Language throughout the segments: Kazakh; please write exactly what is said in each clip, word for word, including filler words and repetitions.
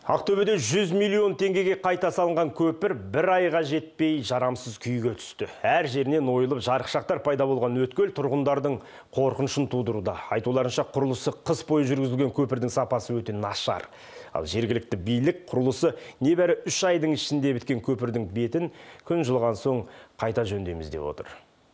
Ақтөбеде жүз миллион теңгеге қайта салынған көпір бір айға жетпей жарамсыз күйге түсті. Әр жерінен ойылып жарықшақтар пайда болған өткел тұрғындардың қорқынышын тудыруда. Айтуларынша құрылысы қыс бойы жүргізілген көпірдің сапасы өте нашар. Ал жергілікті билік құрылысы небәрі үш айдың ішінде біткен көпірдің бетін күн жылған соң қайта жөндейміз деп отыр.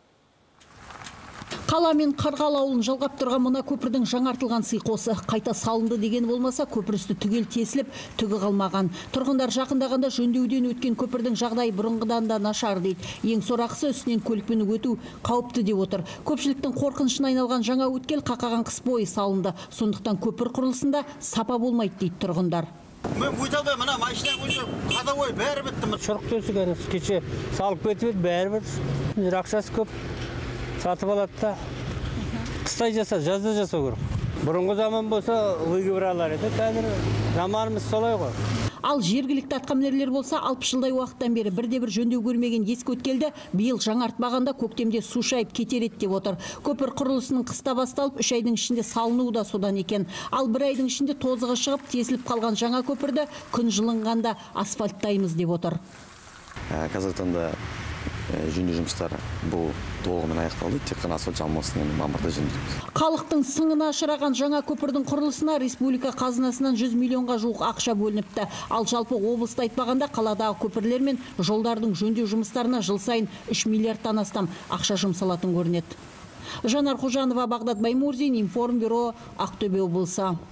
Қала мен Қарғалы ауылын жалғап тұрған мына көпірдің жаңартылған сыйқосы қайта салынды деген болмаса, көпір үсті түгел тесіліп, түгі қалмаған. Тұрғындар жақындағанда жөндеуден өткен көпірдің жағдайы бұрынғыдан да нашар дейді. Ең сорақысы үстінен көлікпен өту қауіпті деп отыр. Көпшіліктің қорқынышына айналған жаңа өткел қақаған қыс бойы салынды. Сондықтан көпір құрылысында сапа болмайды дейді тұрғындар. Мен өте алмай, мына машина қойса, қадағой бәрі бітті. Шұрық төсіген кеше салып кетіп еді, бәрі бітті. Ақшасы көп. Сатып алады да, қыстай жаса, жазда жасау керек. Бұрынғы заман болса, өйге бір алар еді, қазір заманымыз солай ғой. Ал жергілікті атқамінерлер болса, алпыс жылдай уақыттан бері бірде-бір жөндеу көрмеген ескі өткелді биыл жаңартпағанда көктемде су шайып кетер еді деп отыр. Көпір құрылысының қыста басталып, үш айдың ішінде салынуы да содан екен. Ал бір айдың ішінде тозығы шығып, тесіліп қалған жаңа көпірді күн жылынғанда асфальттаймыз деп отыр. Қазіргі таңда жөндеу жұмыстары бұл толығымен аяқталды, тек қана асфальт жамылғысын мамырда жөндейміз. Халықтың сыңына ұшыраған жаңа көпірдің құрылысына республика қазынасынан жүз миллионға жуық ақша бөлініпті. Ал жалпы облыста айтпағанда қаладағы көпірлер мен жолдардың жөндеу жұмыстарына жыл сайын үш миллиардтан астам ақша жұмсалатын көрінеді. Жанар Қожанова, Бағдат Баймурзин, Информбюро, Ақтөбе облысы.